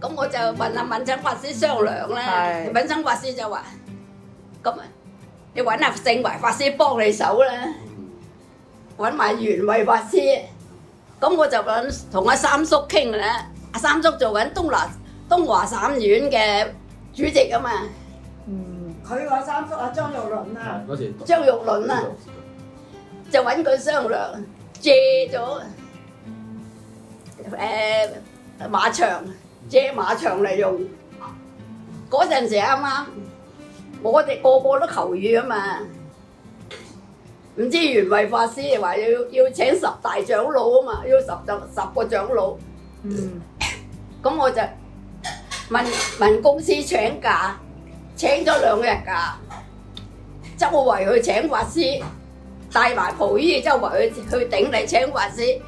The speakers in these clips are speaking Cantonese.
咁我就問阿敏生法師商量啦。敏生法師就話：咁你揾阿聖懷法師幫你手啦，揾埋玄慧法師。咁我就揾同阿三叔傾啦。阿三叔做緊東華省院嘅主席啊嘛。 佢個三叔阿張玉麟啊， 張玉麟啊，就揾佢商量，借咗馬場，借馬場嚟用。嗰陣時啱啱，我哋個個都求雨啊嘛，唔知玄慧法師話要請10大長老啊嘛，要10個長老。咁我就問公司請假。請咗2日假，周圍去請法師，帶埋袍衣周圍去頂禮請法師。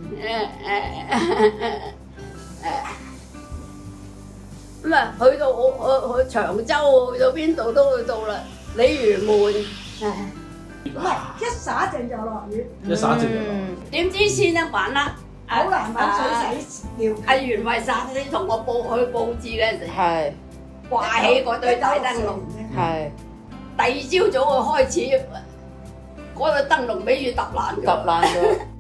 咁啊，去到我去長洲，去到邊度都去到啦。鯉魚門， 唔係一灑淨就落雨， 一灑淨就落。 點知先一晚啦， 好難揾水洗尿。 阿玄慧法師同我去佈置嗰陣時。掛起嗰對大燈籠，第2朝早我開始嗰對燈籠俾雨揼爛咗。